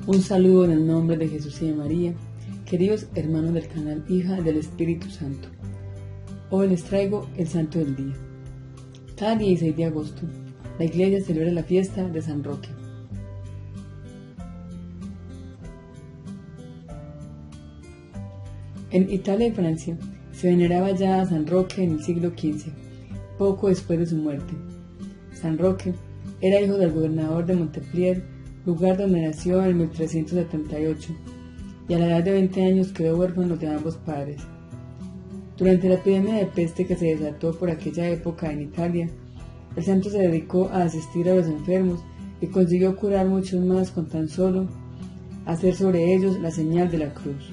Un saludo en el nombre de Jesús y de María, queridos hermanos del canal Hija del Espíritu Santo. Hoy les traigo el santo del día. Cada 16 de agosto, la Iglesia celebra la fiesta de San Roque. En Italia y Francia se veneraba ya a San Roque en el siglo XV, poco después de su muerte. San Roque era hijo del gobernador de Montpellier, lugar donde nació en 1378, y a la edad de 20 años quedó huérfano de ambos padres. Durante la epidemia de peste que se desató por aquella época en Italia, el santo se dedicó a asistir a los enfermos y consiguió curar muchos más con tan solo hacer sobre ellos la señal de la cruz.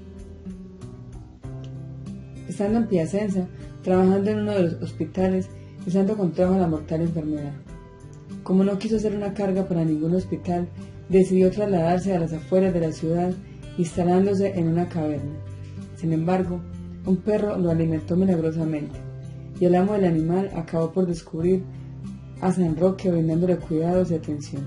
Estando en Piacenza, trabajando en uno de los hospitales, el santo contrajo la mortal enfermedad. Como no quiso ser una carga para ningún hospital, decidió trasladarse a las afueras de la ciudad, instalándose en una caverna. Sin embargo, un perro lo alimentó milagrosamente, y el amo del animal acabó por descubrir a San Roque brindándole cuidados y atención.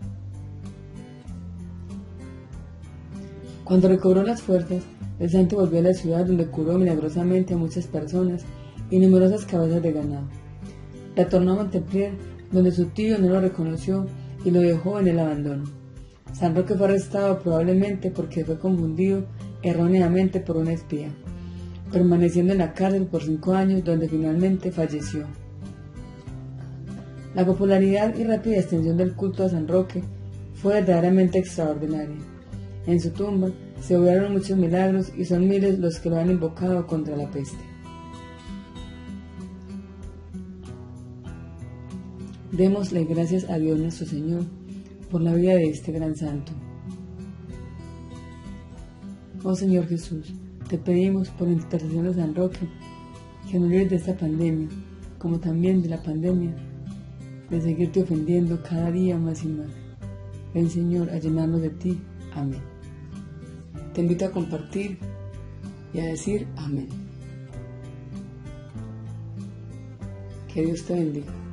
Cuando recobró las fuerzas, el santo volvió a la ciudad donde curó milagrosamente a muchas personas y numerosas cabezas de ganado. Retornó a Montpellier, donde su tío no lo reconoció y lo dejó en el abandono. San Roque fue arrestado probablemente porque fue confundido erróneamente por una espía, permaneciendo en la cárcel por 5 años, donde finalmente falleció. La popularidad y rápida extensión del culto a San Roque fue verdaderamente extraordinaria. En su tumba se obraron muchos milagros y son miles los que lo han invocado contra la peste. Démosle gracias a Dios nuestro Señor por la vida de este gran santo. Oh Señor Jesús, te pedimos por intercesión de San Roque que nos libres de esta pandemia, como también de la pandemia de seguirte ofendiendo cada día más y más. Ven Señor a llenarnos de ti. Amén. Te invito a compartir y a decir amén. Que Dios te bendiga.